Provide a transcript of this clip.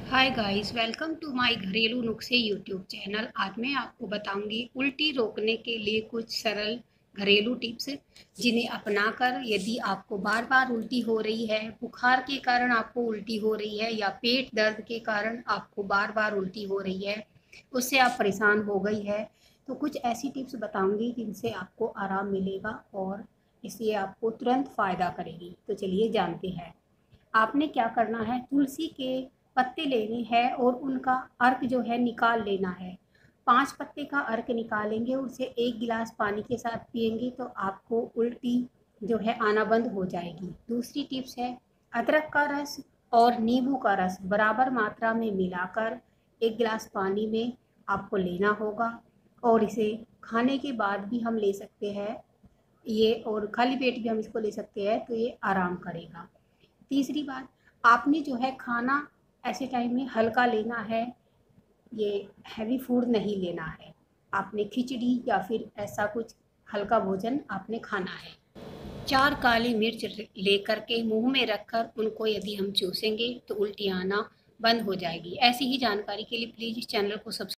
Hi guys, welcome to my घरेलू नुस्खे YouTube channel. आज मैं आपको बताऊंगी उल्टी रोकने के लिए कुछ सरल घरेलू टिप्स, जिन्हें अपनाकर यदि आपको बार बार उल्टी हो रही है, बुखार के कारण आपको उल्टी हो रही है या पेट दर्द के कारण आपको बार बार उल्टी हो रही है, उससे आप परेशान हो गई है, तो कुछ ऐसी टिप्स बताऊंगी जिनसे आपको आराम मिलेगा और इससे आपको तुरंत फ़ायदा करेगी। तो चलिए जानते हैं। आपने क्या करना है, तुलसी के पत्ते लेने हैं और उनका अर्क जो है निकाल लेना है। 5 पत्ते का अर्क निकालेंगे, उसे 1 गिलास पानी के साथ पिएंगे तो आपको उल्टी जो है आना बंद हो जाएगी। दूसरी टिप्स है, अदरक का रस और नींबू का रस बराबर मात्रा में मिलाकर 1 गिलास पानी में आपको लेना होगा और इसे खाने के बाद भी हम ले सकते हैं ये, और खाली पेट भी हम इसको ले सकते हैं, तो ये आराम करेगा। तीसरी बात, आपने जो है खाना ऐसे टाइम में हल्का लेना है, ये हैवी फूड नहीं लेना है। आपने खिचड़ी या फिर ऐसा कुछ हल्का भोजन आपने खाना है। 4 काली मिर्च लेकर के मुंह में रखकर उनको यदि हम चूसेंगे तो उल्टी आना बंद हो जाएगी। ऐसी ही जानकारी के लिए प्लीज़ इस चैनल को सब्सक्राइब